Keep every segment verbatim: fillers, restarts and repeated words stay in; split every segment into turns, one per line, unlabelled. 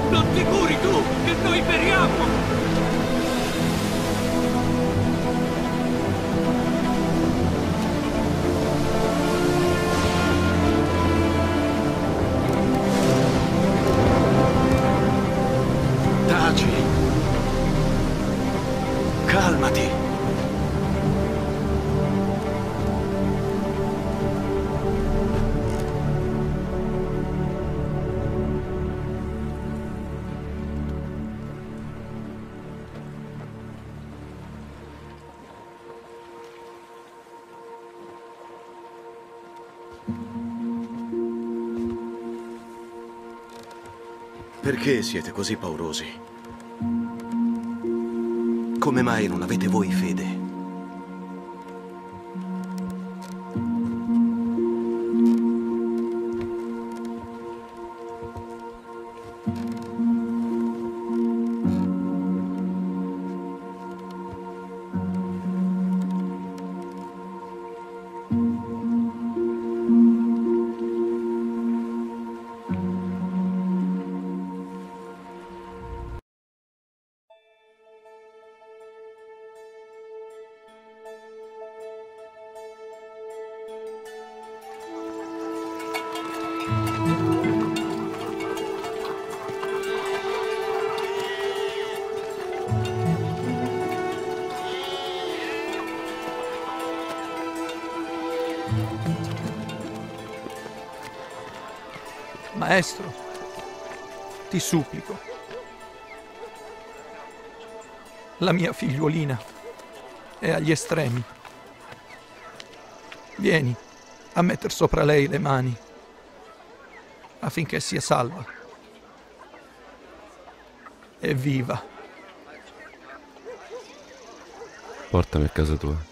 Non ti curi tu, che noi periamo!
Taci! Calmati! Perché siete così paurosi? Come mai non avete voi fede?
Maestro, ti supplico. La mia figliuolina è agli estremi. Vieni a metter sopra lei le mani affinché sia salva e viva.
Portami a casa tua.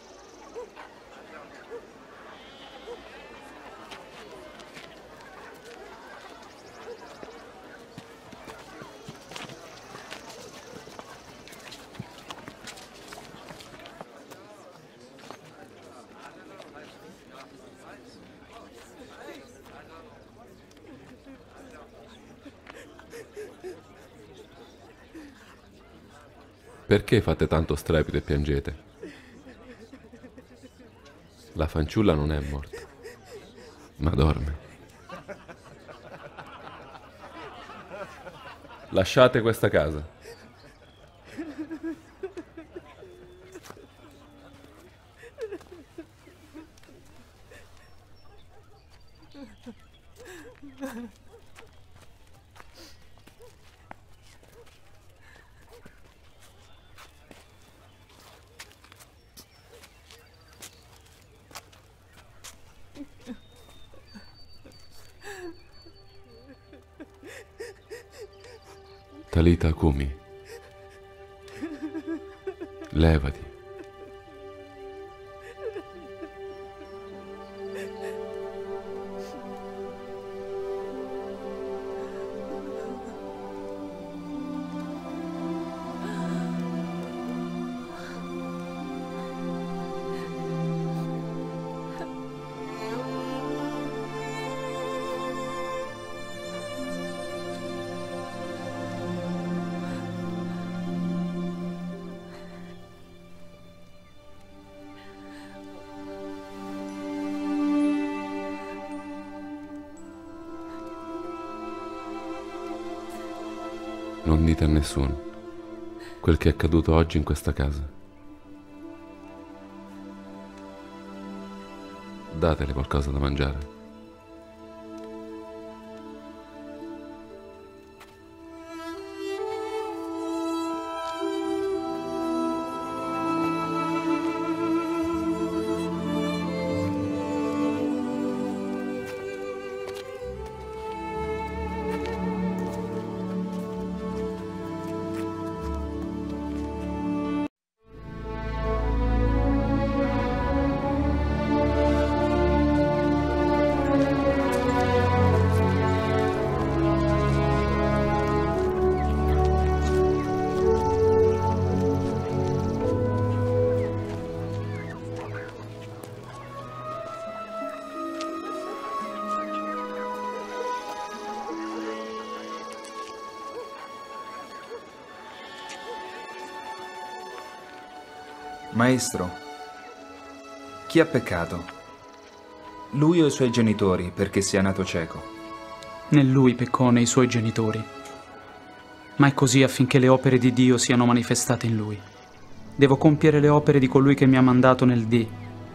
Perché fate tanto strepito e piangete? La fanciulla non è morta, ma dorme. Lasciate questa casa. Talita Kumi, levati. Non dite a nessuno quel che è accaduto oggi in questa casa. Datele qualcosa da mangiare.
Maestro, chi ha peccato? Lui o i suoi genitori perché sia nato cieco?
Né lui peccò né i suoi genitori, ma è così affinché le opere di Dio siano manifestate in lui. Devo compiere le opere di colui che mi ha mandato nel dì.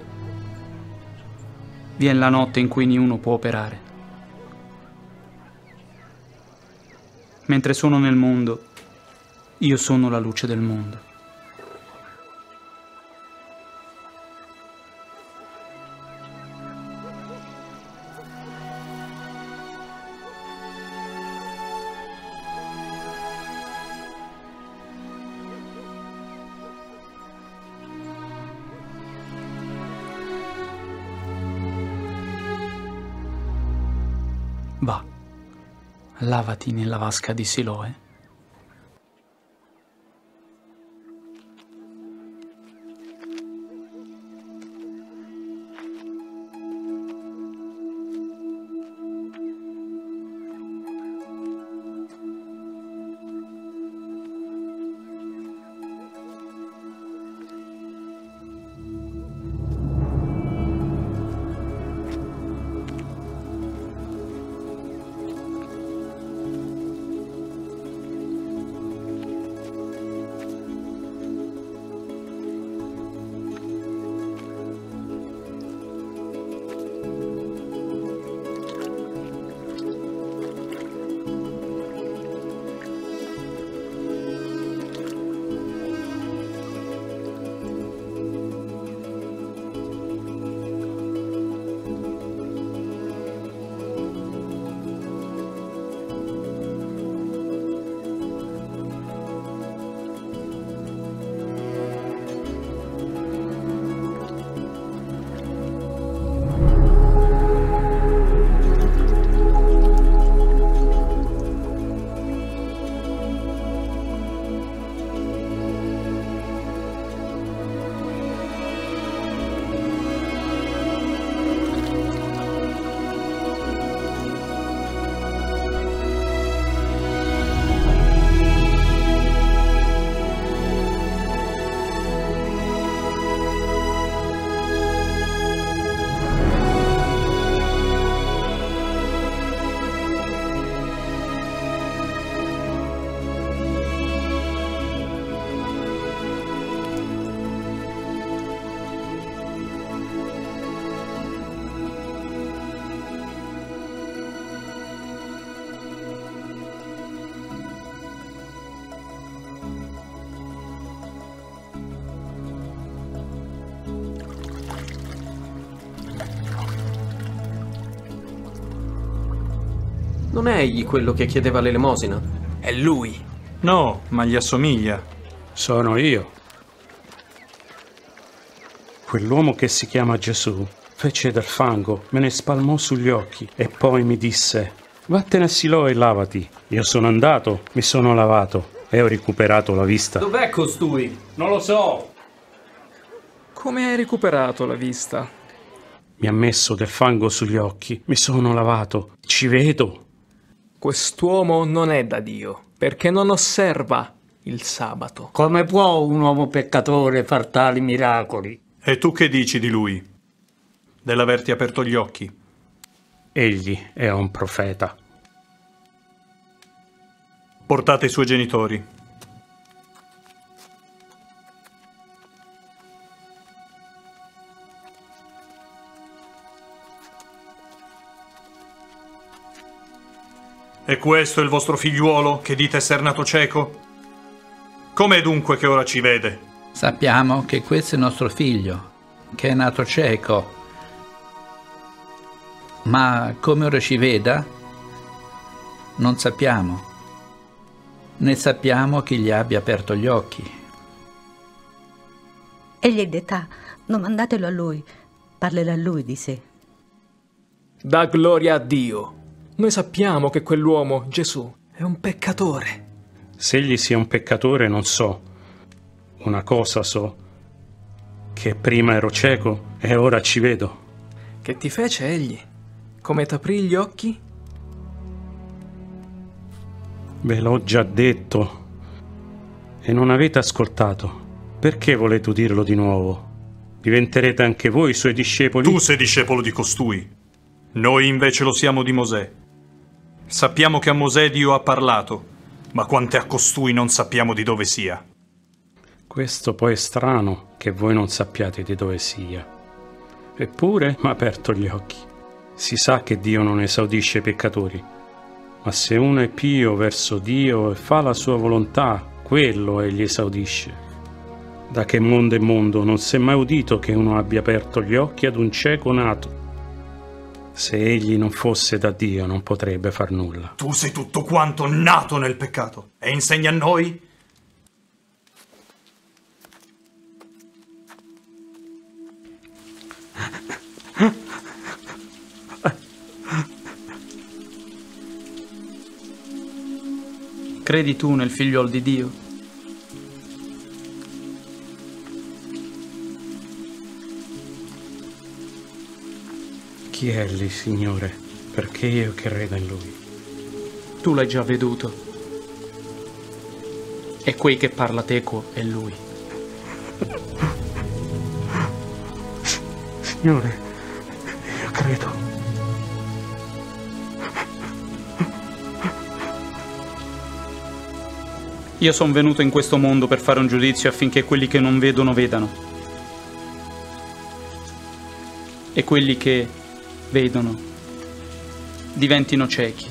Vien la notte in cui niuno può operare. Mentre sono nel mondo, io sono la luce del mondo. Va, lavati nella vasca di Siloe.
Non è egli quello che chiedeva l'elemosina?
È lui.
No, ma gli assomiglia.
Sono io. Quell'uomo che si chiama Gesù fece del fango, me ne spalmò sugli occhi e poi mi disse: vattene a Siloe e lavati. Io sono andato, mi sono lavato e ho recuperato la vista.
Dov'è costui?
Non lo so.
Come hai recuperato la vista?
Mi ha messo del fango sugli occhi, mi sono lavato, ci vedo.
Quest'uomo non è da Dio, perché non osserva il sabato.
Come può un uomo peccatore far tali miracoli?
E tu che dici di lui? Dell'averti aperto gli occhi?
Egli è un profeta.
Portate i suoi genitori. E questo è il vostro figliuolo che dite essere nato cieco? Com'è dunque che ora ci vede?
Sappiamo che questo è nostro figlio, che è nato cieco. Ma come ora ci veda, non sappiamo. Né sappiamo chi gli abbia aperto gli occhi.
Egli è d'età, non mandatelo a lui, parlerà lui di sé.
Dà gloria a Dio. Noi sappiamo che quell'uomo, Gesù, è un peccatore.
Se egli sia un peccatore non so. Una cosa so, che prima ero cieco e ora ci vedo.
Che ti fece egli? Come t'aprì gli occhi?
Ve l'ho già detto e non avete ascoltato. Perché volete udirlo di nuovo? Diventerete anche voi i suoi discepoli?
Tu sei discepolo di costui. Noi invece lo siamo di Mosè. Sappiamo che a Mosè Dio ha parlato, ma quanto a costui non sappiamo di dove sia.
Questo poi è strano che voi non sappiate di dove sia. Eppure mi ha aperto gli occhi. Si sa che Dio non esaudisce i peccatori, ma se uno è pio verso Dio e fa la sua volontà, quello egli esaudisce. Da che mondo è mondo non si è mai udito che uno abbia aperto gli occhi ad un cieco nato. Se egli non fosse da Dio non potrebbe far nulla.
Tu sei tutto quanto nato nel peccato e insegni a noi?
Credi tu nel figliol di Dio?
Chi è lì, Signore? Perché io credo in Lui?
Tu l'hai già veduto. E quei che parla teco è Lui.
Signore, io credo.
Io sono venuto in questo mondo per fare un giudizio affinché quelli che non vedono vedano. E quelli che vedono diventino ciechi.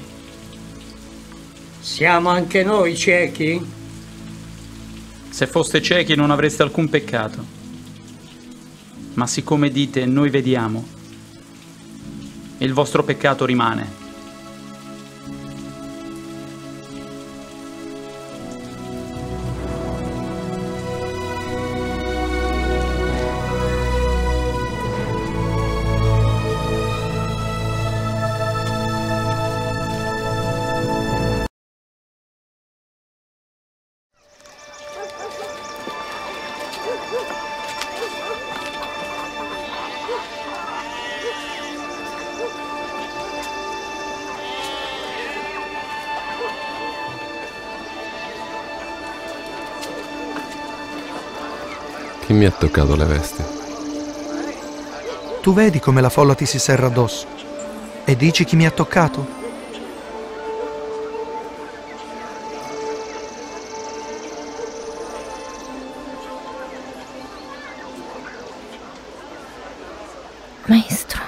Siamo anche noi ciechi?
Se foste ciechi non avreste alcun peccato. Ma siccome dite noi vediamo, il vostro peccato rimane.
Chi mi ha toccato le vesti?
Tu vedi come la folla ti si serra addosso e dici chi mi ha toccato?
Maestro,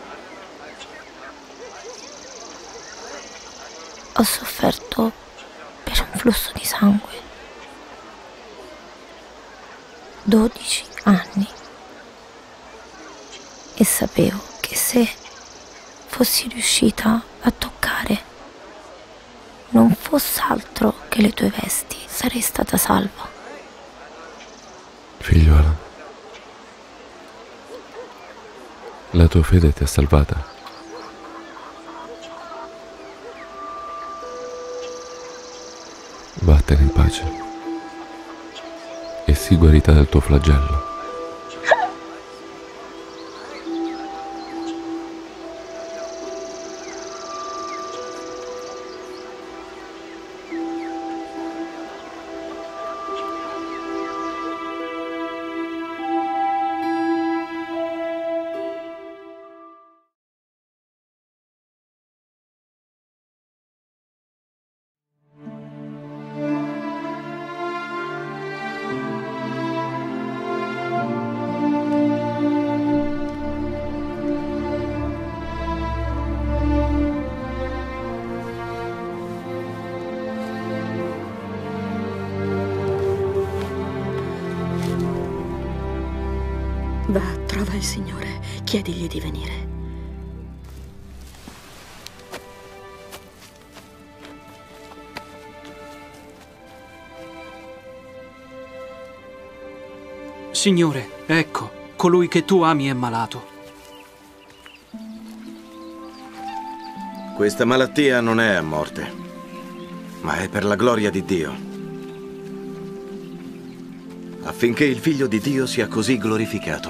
ho sofferto per un flusso di sangue. dodici anni. E sapevo che se fossi riuscita a toccare non fosse altro che le tue vesti, sarei stata salva.
Figliuola, la tua fede ti ha salvata. Vattene in pace e sii guarita dal tuo flagello.
Va, trova il Signore, chiedigli di venire.
Signore, ecco, colui che tu ami è malato.
Questa malattia non è a morte, ma è per la gloria di Dio, affinché il Figlio di Dio sia così glorificato.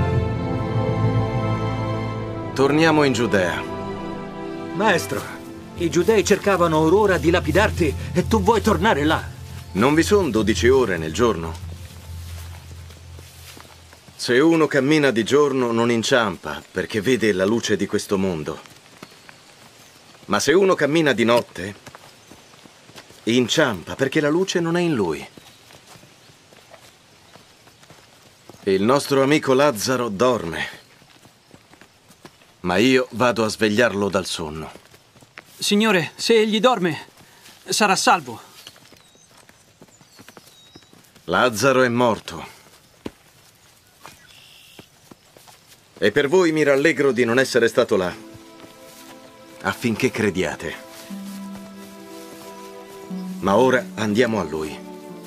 Torniamo in Giudea.
Maestro,
I giudei cercavano or ora di lapidarti e tu vuoi tornare là.
Non vi sono dodici ore nel giorno? Se uno cammina di giorno non inciampa perché vede la luce di questo mondo. Ma se uno cammina di notte, inciampa perché la luce non è in lui. Il nostro amico Lazzaro dorme, ma io vado a svegliarlo dal sonno.
Signore, se egli dorme, sarà salvo.
Lazzaro è morto. E per voi mi rallegro di non essere stato là, affinché crediate. Ma ora andiamo a lui.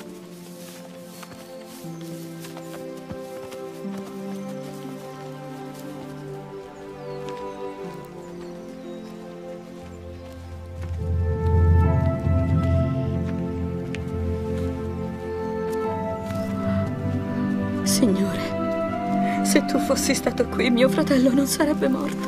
Signore, se tu fossi stato qui, mio fratello non sarebbe morto.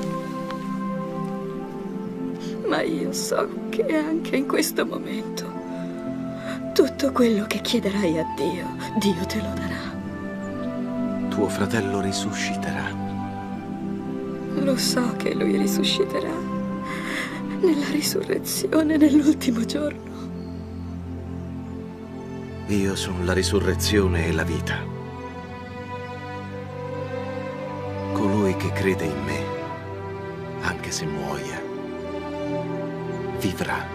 Ma io so che anche in questo momento tutto quello che chiederai a Dio, Dio te lo darà.
Tuo fratello risusciterà.
Lo so che lui risusciterà nella risurrezione nell'ultimo giorno.
Io sono la risurrezione e la vita. Colui che crede in me, anche se muoia, vivrà.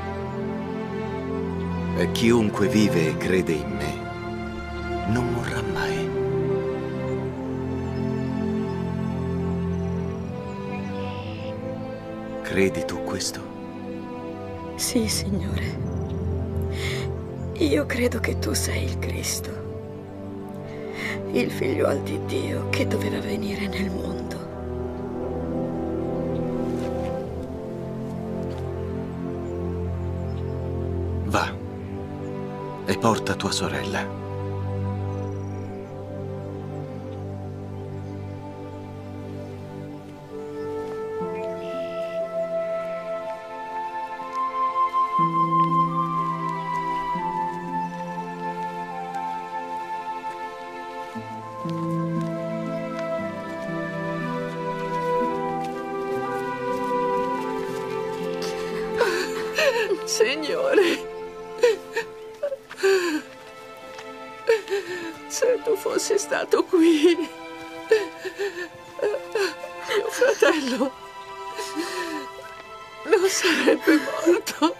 E chiunque vive e crede in me non morrà mai. Credi tu questo?
Sì, Signore. Io credo che tu sei il Cristo, il figliuolo di Dio che doveva venire nel mondo.
Va e porta tua sorella.
Signore, se tu fossi stato qui, mio fratello non sarebbe morto.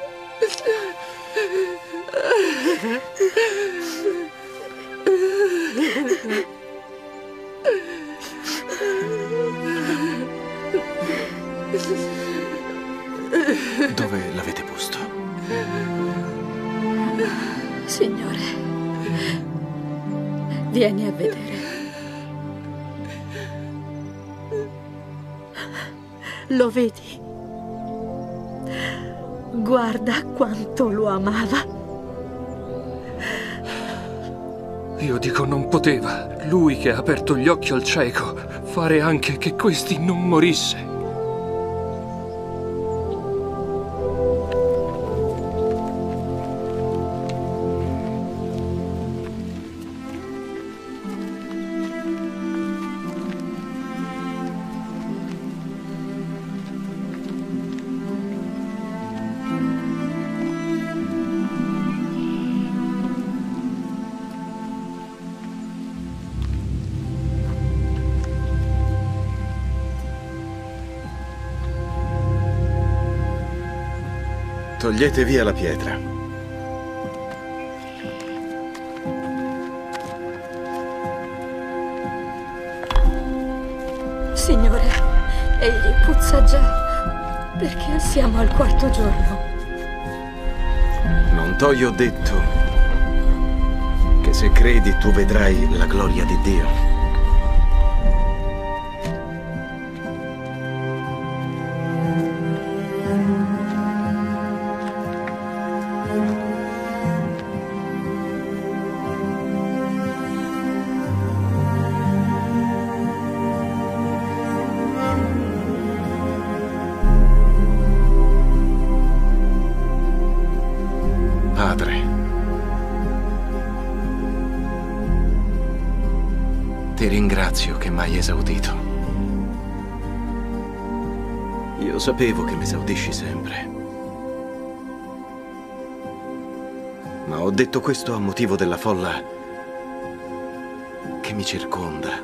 Dove l'avete posto?
Signore, vieni a vedere. Lo vedi? Guarda quanto lo amava.
Io dico non poteva, lui che ha aperto gli occhi al cieco, fare anche che questi non morisse.
Togliete via la pietra.
Signore, egli puzza già, perché siamo al quarto giorno.
Non t'ho detto che se credi tu vedrai la gloria di Dio. spazio che mai esaudito. Io sapevo che mi esaudisci sempre. Ma ho detto questo a motivo della folla che mi circonda,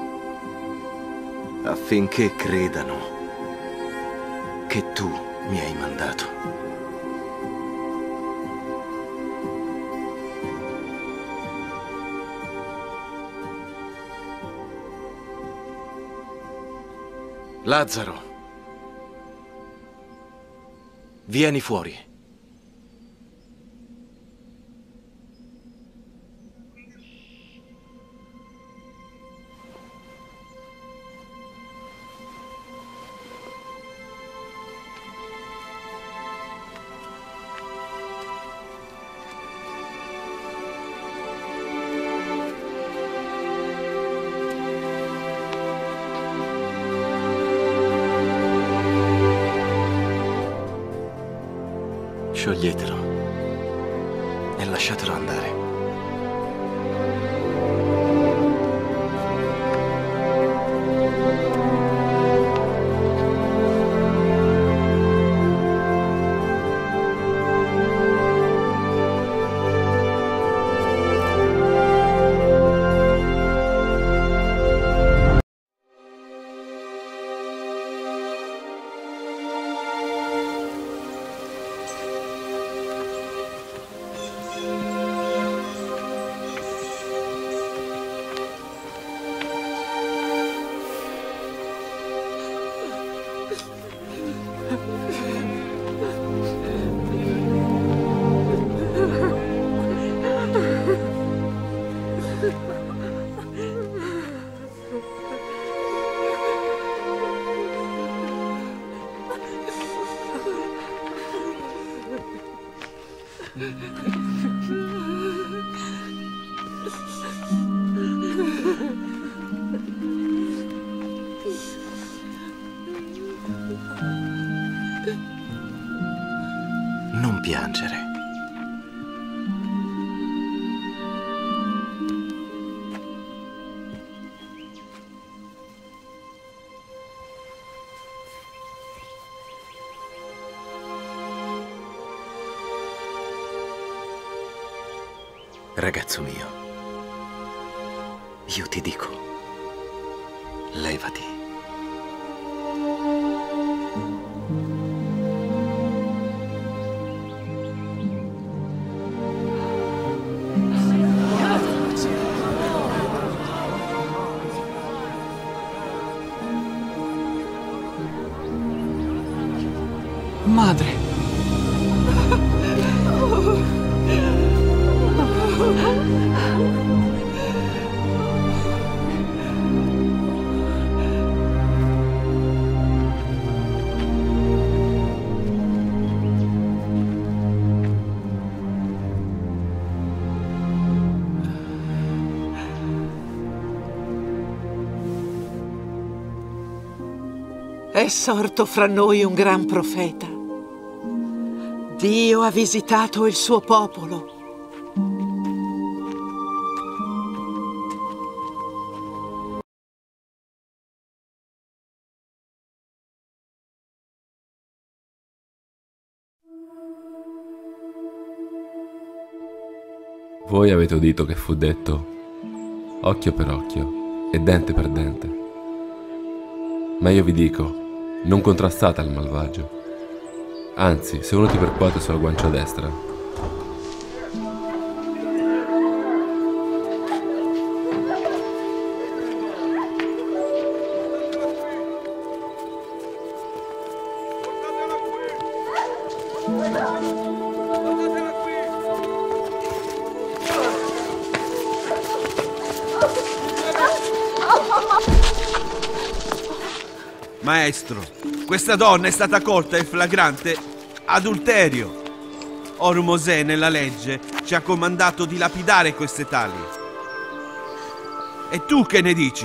affinché credano che tu mi hai mandato. Lazzaro, vieni fuori. Scioglietelo e lasciatelo andare. Non piangere. Ragazzo mio, io ti dico, levati.
Madre.
È sorto fra noi un gran profeta. Dio ha visitato il suo popolo.
Voi avete udito che fu detto occhio per occhio e dente per dente. Ma io vi dico, non contrastate al malvagio. Anzi, se uno ti percuote sulla guancia destra,
Maestro, questa donna è stata colta in flagrante adulterio. Or Mosè nella legge ci ha comandato di lapidare queste tali. E tu che ne dici?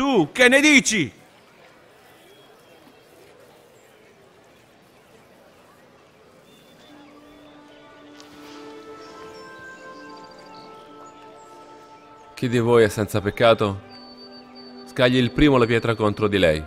Tu, che ne dici?
Chi di voi è senza peccato? Scagli il primo la pietra contro di lei.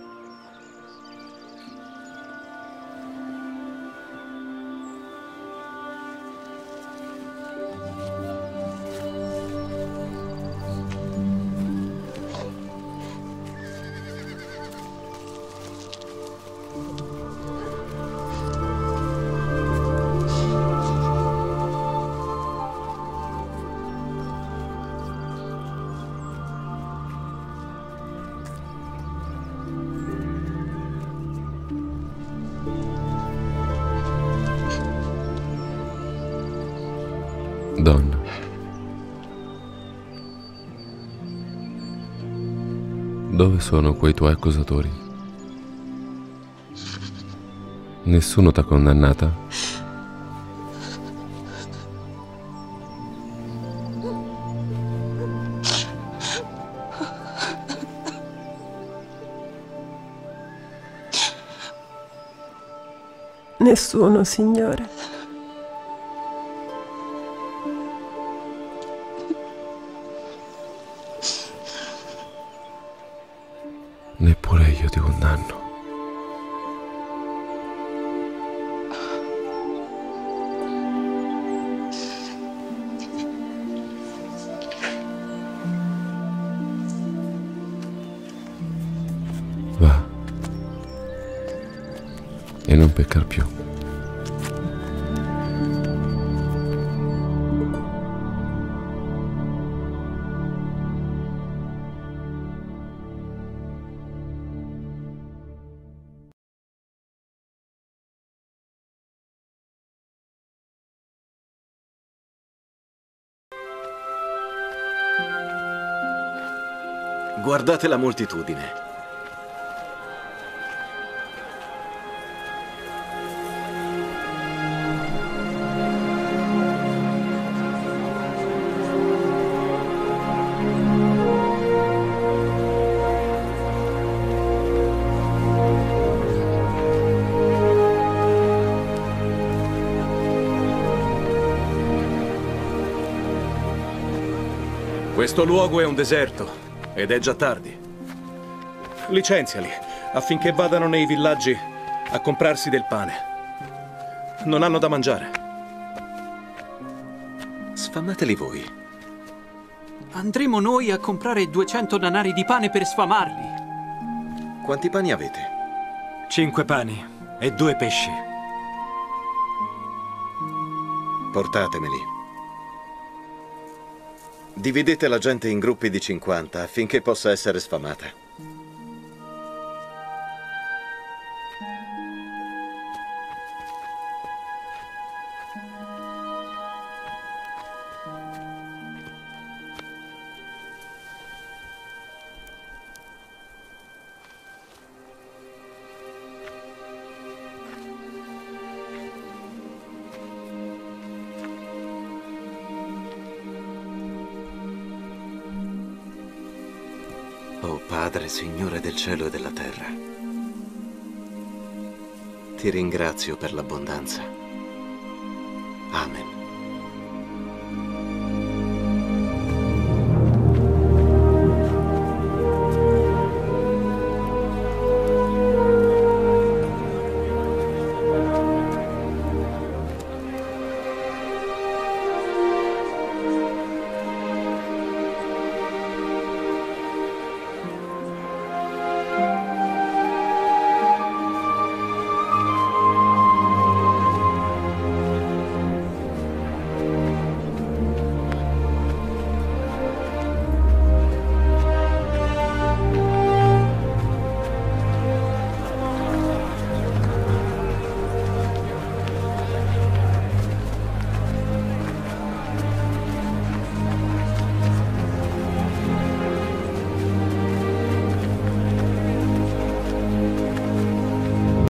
Donna, dove sono quei tuoi accusatori? Nessuno t'ha condannata?
Nessuno, Signore.
Neppure io ti condanno. Va e non peccar più.
Guardate la moltitudine.
Questo luogo è un deserto. Ed è già tardi. Licenziali, affinché vadano nei villaggi a comprarsi del pane. Non hanno da mangiare.
Sfamateli voi.
Andremo noi a comprare duecento danari di pane per sfamarli.
Quanti pani avete?
Cinque pani e due pesci.
Portatemeli. Dividete la gente in gruppi di cinquanta affinché possa essere sfamata. Oh Padre, Signore del cielo e della terra, ti ringrazio per l'abbondanza. Amen.